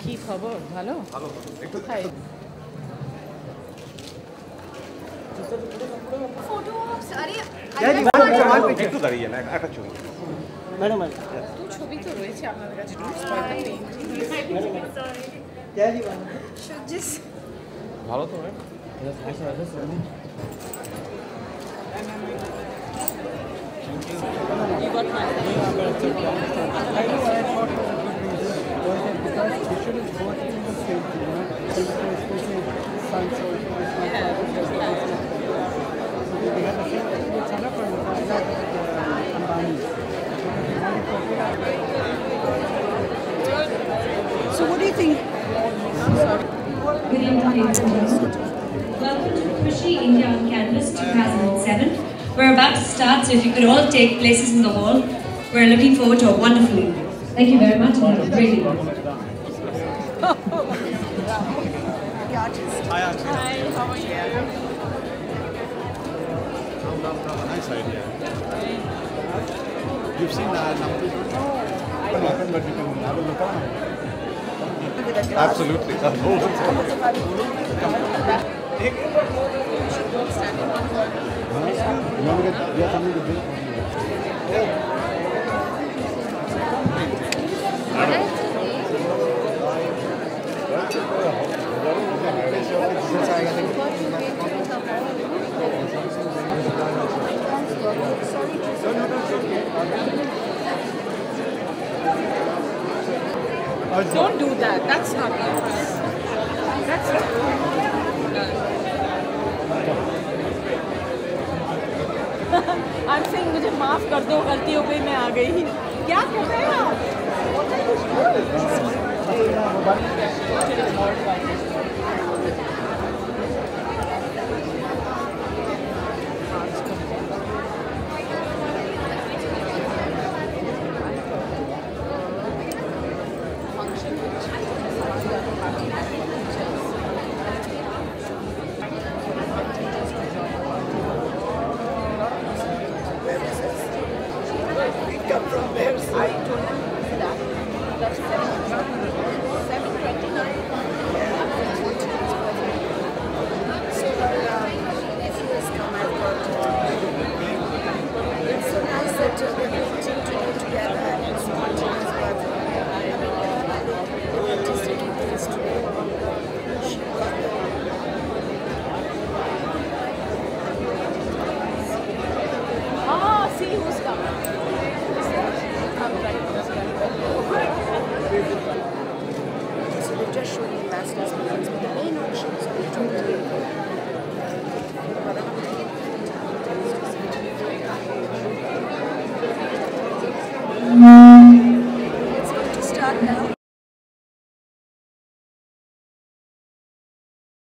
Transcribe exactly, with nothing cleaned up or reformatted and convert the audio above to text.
কি খবর? ভালো ভালো একটু খাই फोटो अरे একটু দাঁড়িয়ে না একটা ছবি ম্যাডাম তো ছবি তো রয়েছে আপনাদের কাছে ভালো তো ma'am You got my I know I thought it was a good reason. Because we shouldn't vote in the same thing, you know. Especially science or we had the same thing with China for Ambani. So what do you think? Good evening, welcome to Khushi India on Canvas two thousand seven. We're about to start, so if you could all take places in the hall, we're looking forward to a wonderful evening. Thank you very much and have a great evening. Hi, Archie. Hi, how are you? Nice idea. You've seen that number? No, I haven't, but you can have a look on it. Absolutely. That's cool. You want to get, you have something to drink? Don't do that. That's not nice. That's not I'm saying मुझे माफ कर दो, गलती हो गई, मैं आ गई. क्या कर रहे हैं आप? Come from where? I don't know that. That's seven twenty-nine. So, uh, if you guys come, I've got. It's so nice that uh, we're meeting to go together and it's spontaneous, but the artistic is today. She got the. Ah, see who's coming. So they've just shown the ambassadors' meetings with the